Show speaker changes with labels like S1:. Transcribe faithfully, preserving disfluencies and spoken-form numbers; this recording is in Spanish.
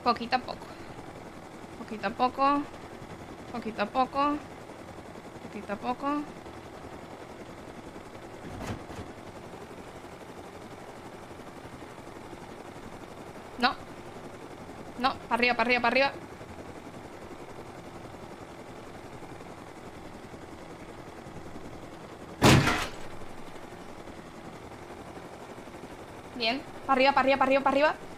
S1: Poquito a poco. Poquito a poco. Poquito a poco. Poquito a poco. No. No, para arriba, para arriba, para arriba. Bien. Para arriba, para arriba, para arriba, para arriba.